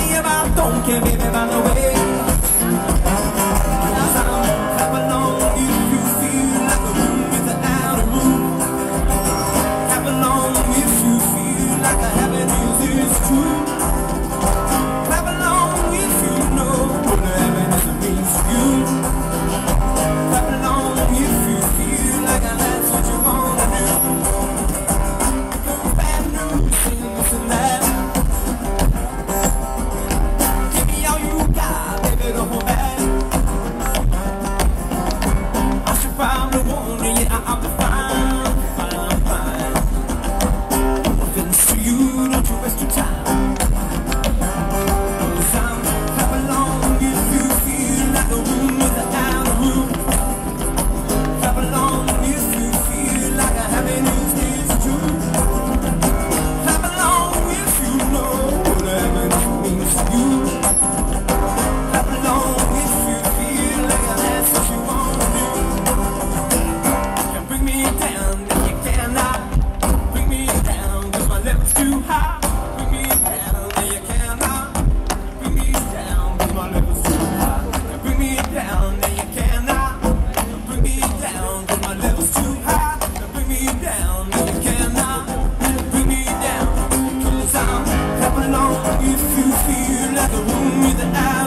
if I don't care, baby, by the way. Clap along if you feel like a room without a roof. Clap along if you feel like a happiness is true. Clap along if you know what happiness means to you. Clap along if you feel like that's what you wanna do. Bad news, sing this and that. Give me all you got, baby, don't hold back. I should probably warn you, yeah, I'll be fine, fine, fine. Nothing's to you, don't you waste your time. Clap along if you feel like a room without a roof. Clap along if you feel like a happiness is true. Clap along if you know what happiness means to you. Clap along if you feel like that's what you wanna do. You can bring me down if you cannot. Bring me down 'cause my level's too high. Bring me down if you cannot. Bring me down 'cause my level's too high. You bring me down if you cannot. Bring me down 'cause my level's too high. Bring me down if you cannot. Bring me down 'cause I'm clapping along if you feel like a room without